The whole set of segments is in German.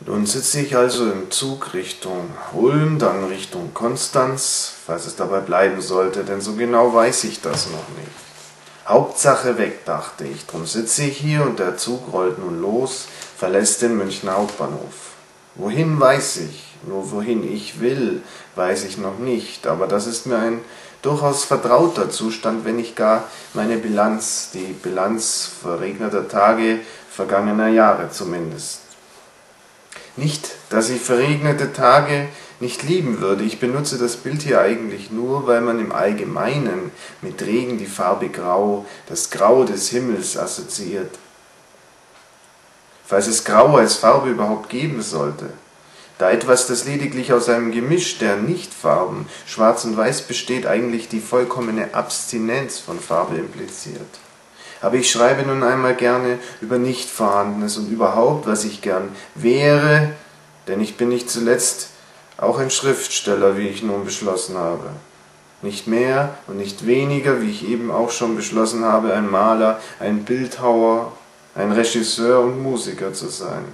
Nun sitze ich also im Zug Richtung Ulm, dann Richtung Konstanz, falls es dabei bleiben sollte, denn so genau weiß ich das noch nicht. Hauptsache weg, dachte ich, drum sitze ich hier und der Zug rollt nun los, verlässt den Münchner Hauptbahnhof. Wohin weiß ich, nur wohin ich will, weiß ich noch nicht, aber das ist mir ein durchaus vertrauter Zustand, wenn nicht gar meine Bilanz, die Bilanz verregneter Tage vergangener Jahre zumindest. Nicht, dass ich verregnete Tage nicht lieben würde. Ich benutze das Bild hier eigentlich nur, weil man im Allgemeinen mit Regen die Farbe Grau, das Grau des Himmels assoziiert. Falls es Grau als Farbe überhaupt geben sollte, da etwas, das lediglich aus einem Gemisch der Nichtfarben, Schwarz und Weiß besteht, eigentlich die vollkommene Abstinenz von Farbe impliziert. Aber ich schreibe nun einmal gerne über Nichtvorhandenes und überhaupt, was ich gern wäre, denn ich bin nicht zuletzt auch ein Schriftsteller, wie ich nun beschlossen habe. Nicht mehr und nicht weniger, wie ich eben auch schon beschlossen habe, ein Maler, ein Bildhauer, ein Regisseur und Musiker zu sein.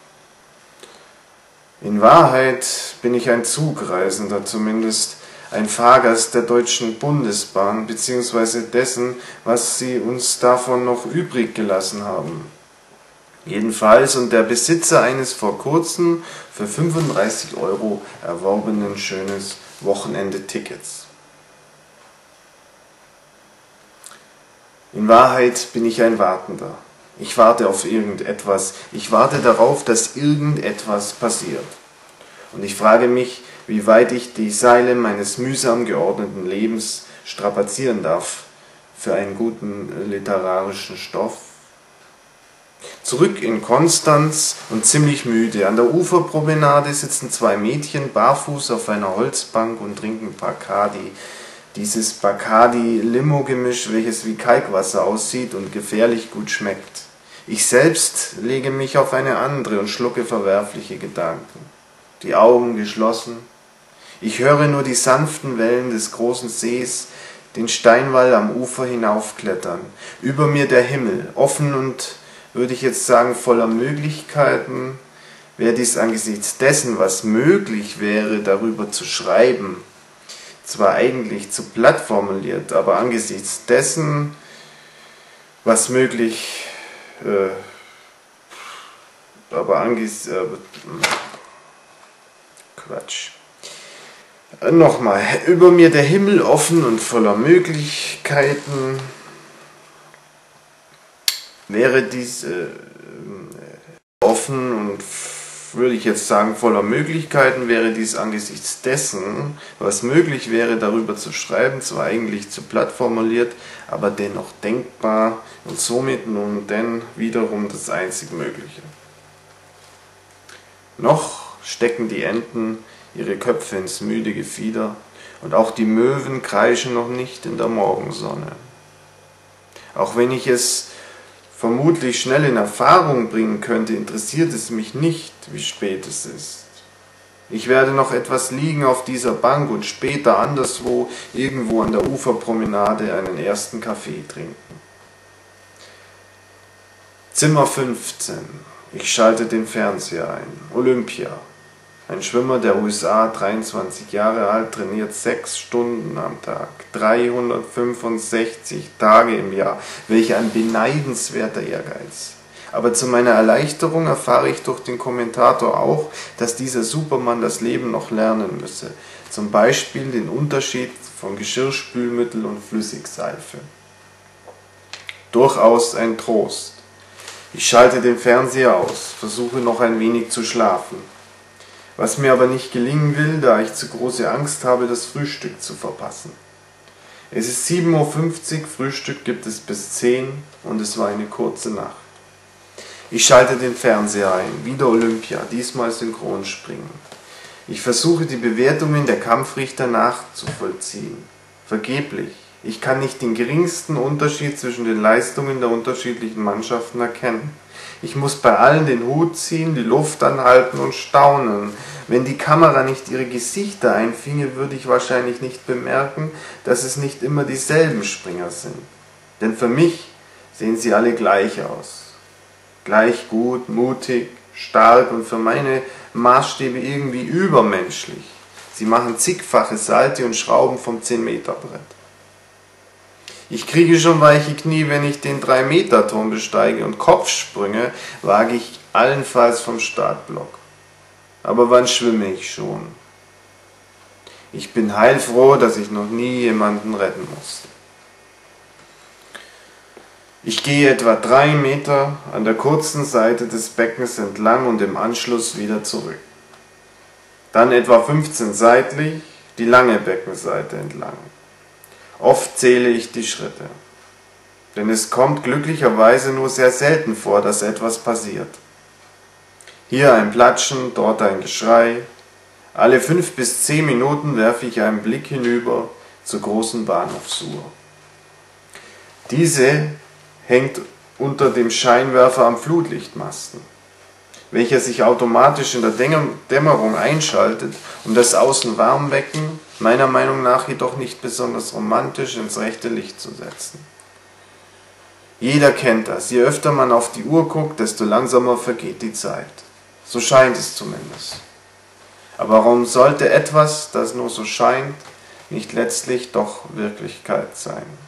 In Wahrheit bin ich ein Zugreisender, zumindest ein Fahrgast der Deutschen Bundesbahn, beziehungsweise dessen, was sie uns davon noch übrig gelassen haben. Jedenfalls und der Besitzer eines vor kurzem für 35 € erworbenen schönes Wochenende-Tickets. In Wahrheit bin ich ein Wartender. Ich warte auf irgendetwas. Ich warte darauf, dass irgendetwas passiert. Und ich frage mich, wie weit ich die Seile meines mühsam geordneten Lebens strapazieren darf für einen guten literarischen Stoff. Zurück in Konstanz und ziemlich müde. An der Uferpromenade sitzen zwei Mädchen barfuß auf einer Holzbank und trinken Bacardi. Dieses Bacardi-Limo-Gemisch, welches wie Kalkwasser aussieht und gefährlich gut schmeckt. Ich selbst lege mich auf eine andere und schlucke verwerfliche Gedanken. Die Augen geschlossen. Ich höre nur die sanften Wellen des großen Sees, den Steinwall am Ufer hinaufklettern. Über mir der Himmel, offen und, würde ich jetzt sagen, voller Möglichkeiten. Wäre dies angesichts dessen, was möglich wäre, darüber zu schreiben, zwar eigentlich zu platt formuliert, aber angesichts dessen, was möglich, Quatsch. Nochmal, über mir der Himmel offen und voller Möglichkeiten. Wäre dies offen und, würde ich jetzt sagen, voller Möglichkeiten, wäre dies angesichts dessen, was möglich wäre, darüber zu schreiben, zwar eigentlich zu platt formuliert, aber dennoch denkbar und somit nun denn wiederum das einzig Mögliche. Noch stecken die Enten ihre Köpfe ins müde Gefieder und auch die Möwen kreischen noch nicht in der Morgensonne. Auch wenn ich es vermutlich schnell in Erfahrung bringen könnte, interessiert es mich nicht, wie spät es ist. Ich werde noch etwas liegen auf dieser Bank und später anderswo, irgendwo an der Uferpromenade, einen ersten Kaffee trinken. Zimmer 15. Ich schalte den Fernseher ein. Olympia. Ein Schwimmer der USA, 23 Jahre alt, trainiert 6 Stunden am Tag, 365 Tage im Jahr. Welch ein beneidenswerter Ehrgeiz. Aber zu meiner Erleichterung erfahre ich durch den Kommentator auch, dass dieser Supermann das Leben noch lernen müsse. Zum Beispiel den Unterschied von Geschirrspülmittel und Flüssigseife. Durchaus ein Trost. Ich schalte den Fernseher aus, versuche noch ein wenig zu schlafen. Was mir aber nicht gelingen will, da ich zu große Angst habe, das Frühstück zu verpassen. Es ist 7:50 Uhr, Frühstück gibt es bis 10 und es war eine kurze Nacht. Ich schalte den Fernseher ein, wieder Olympia, diesmal Synchronspringen. Ich versuche die Bewertungen der Kampfrichter nachzuvollziehen. Vergeblich. Ich kann nicht den geringsten Unterschied zwischen den Leistungen der unterschiedlichen Mannschaften erkennen. Ich muss bei allen den Hut ziehen, die Luft anhalten und staunen. Wenn die Kamera nicht ihre Gesichter einfinge, würde ich wahrscheinlich nicht bemerken, dass es nicht immer dieselben Springer sind. Denn für mich sehen sie alle gleich aus. Gleich gut, mutig, stark und für meine Maßstäbe irgendwie übermenschlich. Sie machen zigfache Salte und Schrauben vom 10-Meter-Brett. Ich kriege schon weiche Knie, wenn ich den 3-Meter-Turm besteige, und Kopfsprünge wage ich allenfalls vom Startblock. Aber wann schwimme ich schon? Ich bin heilfroh, dass ich noch nie jemanden retten musste. Ich gehe etwa 3 Meter an der kurzen Seite des Beckens entlang und im Anschluss wieder zurück. Dann etwa 15 seitlich die lange Beckenseite entlang. Oft zähle ich die Schritte, denn es kommt glücklicherweise nur sehr selten vor, dass etwas passiert. Hier ein Platschen, dort ein Geschrei. Alle 5 bis 10 Minuten werfe ich einen Blick hinüber zur großen Bahnhofsuhr. Diese hängt unter dem Scheinwerfer am Flutlichtmasten, welcher sich automatisch in der Dämmerung einschaltet, um das Außenwarmbecken, meiner Meinung nach jedoch nicht besonders romantisch, ins rechte Licht zu setzen. Jeder kennt das, je öfter man auf die Uhr guckt, desto langsamer vergeht die Zeit. So scheint es zumindest. Aber warum sollte etwas, das nur so scheint, nicht letztlich doch Wirklichkeit sein?